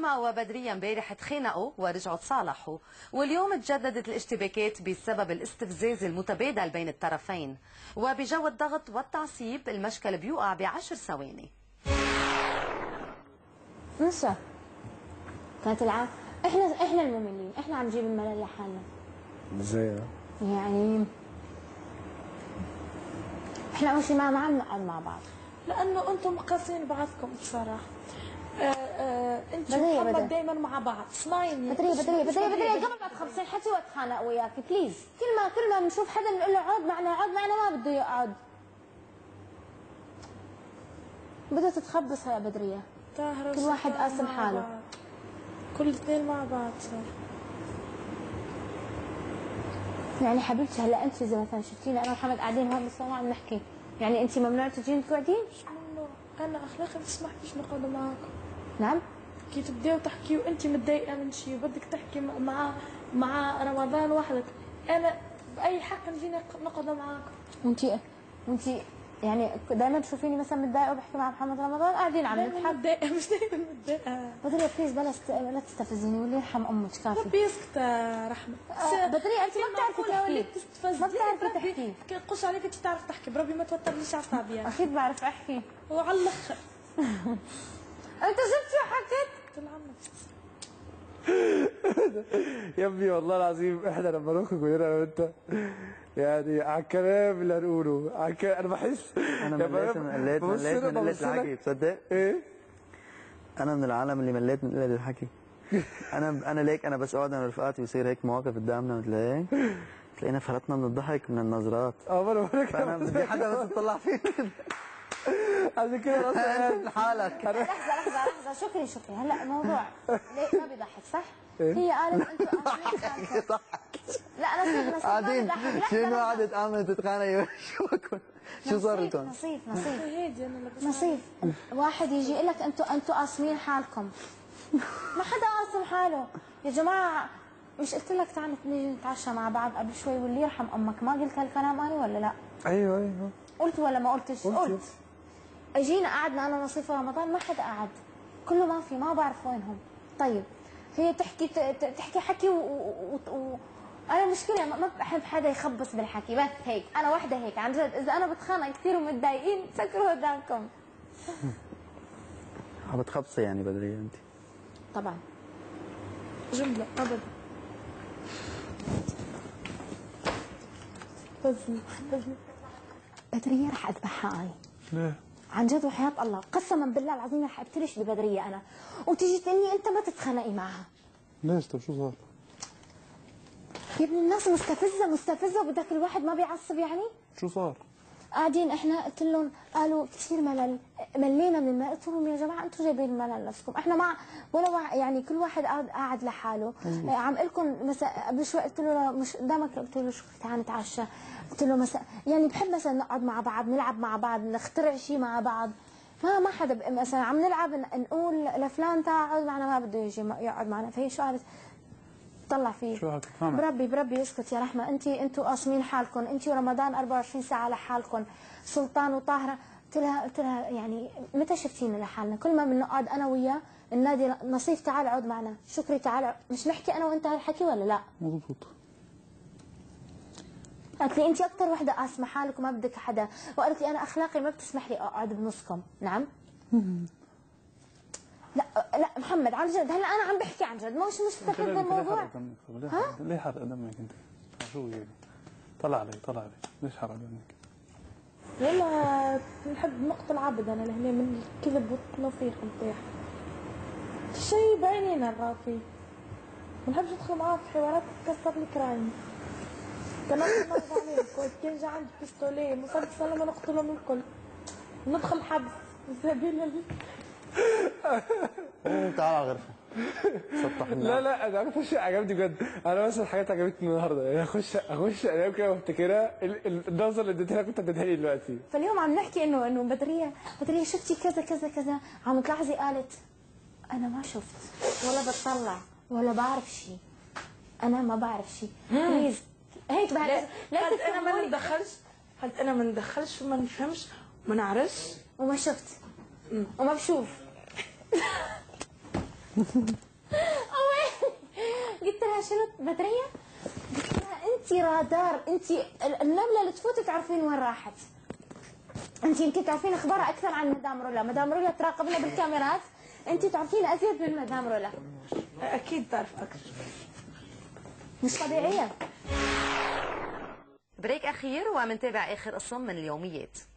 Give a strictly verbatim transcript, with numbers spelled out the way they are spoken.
رحمة وبدرية امبارح تخانقوا ورجعوا تصالحوا، واليوم تجددت الاشتباكات بسبب الاستفزاز المتبادل بين الطرفين، وبجو الضغط والتعصيب المشكل بيوقع بعشر ثواني. نسا كانت العام احنا احنا المملين، احنا عم نجيب الملل لحالنا. ازاي يعني؟ احنا اول شيء ما ما عم نقعد مع بعض لانه انتم مقاسين بعضكم بصراحه. آه آه انت ومحمد دائما مع بعض. اسمعيني بدريه بدريه بدريه بدريه قبل ما تخلصين حكي واتخانق وياك بليز. كل ما كل ما بنشوف حدا بنقول له اقعد معنا اقعد معنا ما بده يقعد. بدها تتخبص يا بدريه. كل واحد قاسم حاله. كل اثنين مع بعض صار. يعني حبيبتي هلا انت اذا مثلا شفتينا انا ومحمد قاعدين هون بس ما عم نحكي، يعني انت ممنوع تجين تقعدين؟ مش ممنوع، انا اخلاقي ما تسمحليش نقعد معاكم. نعم؟ كي تبداو تحكي وانت متضايقه من شيء وبدك تحكي مع مع رمضان وحدك، انا باي حق نجي نقعد معاكم. وانت وانت يعني دائما تشوفيني مثلا متضايقه وبحكي مع محمد رمضان قاعدين عم نضحك. متضايقه مش دائما متضايقه. بدريه بليز بلا لا تستفزيني واللي يرحم امك كافي. ربي يسكت رحمه. آه بدريه انت ما بتعرفي تحكي. ما بتعرفي تحكي. قص عليك انت بتعرف تحكي، بربي ما توترنيش اعصابي يعني. اكيد بعرف احكي. وعلى الاخر. انت شفت شو حكيت؟ قلت لعمك يا ابني والله العظيم احنا لما نخرج كلنا انا وانت يعني على الكلام اللي هنقوله على الكلام انا بحس انا مليت من مليت مليت من قله الحكي. تصدق؟ ايه؟ انا من العالم اللي مليت من قله الحكي. انا انا ليك انا بس اقعد انا ورفقاتي ويصير هيك مواقف قدامنا مثل هيك تلاقينا فرطنا من الضحك من النظرات. اه ما انا بقول لك فانا بدي حدا بس يطلع فيك عشان كده انت لحالك. لحظه لحظه لحظه شكري شكري هلا الموضوع ليه ما بيضحك صح؟ هي قالت انتوا قاعدين لا انا نصيف قاعدين شنو قعدت امنه تتخانقوا شو بكون شو صار لكم؟ نصيف نصيف هيدي انا اللي نصيف واحد يجي يقول لك انتوا انتوا قاسمين حالكم. ما حدا قاسم حاله يا جماعه. مش قلت لك تعال نيجي نتعشى مع بعض قبل شوي واللي يرحم امك؟ ما قلت هالكلام انا ولا لا؟ ايوه ايوه قلت ولا ما قلتش؟ قلت. اجينا قعدنا انا نصيف رمضان ما حدا قعد، كله ما في ما بعرف وينهم. طيب هي تحكي تحكي حكي و, و... و... انا مشكله ما بحب حدا يخبص بالحكي بس هيك. انا وحده هيك عن جد اذا انا بتخانق كثير ومتضايقين سكروا قدامكم. عم بتخبصي يعني بدريه انت؟ طبعا جمله ابدا. بزني بزني بدريه رح اذبحها انا. ليه؟ عن جد وحياة الله قسما بالله العظيم رح ابتلش ببدريه انا وتيجي تقولي انت ما تتخانقي معها. ليش؟ طب شو صار؟ يا ابن الناس مستفزه مستفزه وبدك الواحد ما بيعصب يعني؟ شو صار؟ قاعدين احنا قلت لهم قالوا كثير ملل ملينا من الملل. قلت لهم يا جماعه انتم جايبين الملل نفسكم احنا ما ولا واحد يعني كل واحد قاعد قاعد لحاله. اه عم اقول لكم مثلا قبل شوي قلت له مش قدامك قلت له شو تعال نتعشى. قلت له مثلا يعني بحب مثلا نقعد مع بعض نلعب مع بعض نخترع شيء مع بعض. ما ما حدا مثلا عم نلعب نقول لفلان تعال اقعد معنا ما بده يجي يقعد معنا. فهي شو قالت؟ طلع فيه شو هتفهم؟ بربي بربي اسكت يا رحمه. انت انتوا قاسمين حالكم انت ورمضان أربعة وعشرين ساعه لحالكم. سلطان وطاهره قلت لها قلت لها يعني متى شفتينا لحالنا؟ كل ما بنقعد انا وياه النادي نصيف تعال اقعد معنا شكري تعال مش نحكي انا وانت هالحكي ولا لا؟ مضبوط. قالت لي انت اكثر وحده قاسمه حالك وما بدك حدا وقالت لي انا اخلاقي ما بتسمح لي اقعد بنصكم. نعم؟ لا لا محمد عن جد هلا انا عم بحكي عن جد مش مستفز الموضوع. ها؟ ليه حرق دمك انت؟ شو يعني؟ طلع علي طلع علي ليش حرق دمك؟ والله بنحب نقتل عبد انا لهنا من الكذب والتنافيق نطيح. شيء بعينينا الرافي. ما بنحبش ندخل معاه في حوارات تكسر لي كرايمي. كمان نرضى عليهم كان جا عندي بيستوليه مسدس لما نقتلهم الكل. ندخل حبس سبيل ال تعال على الغرفه. سطح لا لا انا اكتر شيء عجبني بجد انا مثلا حاجات عجبتني النهارده يعني اخش اخش انام كده وافتكرها النظره اللي اديتها لك كنت اديتها لي دلوقتي. فاليوم عم نحكي انه انه بدريه بدريه شفتي كذا كذا كذا عم تلاحظي قالت انا ما شفت ولا بتطلع ولا بعرف شيء. انا ما بعرف شيء. بليز هيك بعرف لا قلت انا ما ندخلش قلت انا ما ندخلش وما نفهمش وما نعرفش وما شفت وما بشوف. قلت لها شنو بدريه؟ قلت لها انت رادار، انت النمله اللي تفوت تعرفين وين راحت. انت يمكن تعرفين اخبارها اكثر عن مدام رولا، مدام رولا تراقبنا بالكاميرات، انت تعرفين ازيد من مدام رولا. اكيد تعرف اكثر. مش طبيعيه. بريك اخير ومنتابع اخر قسم من اليوميات.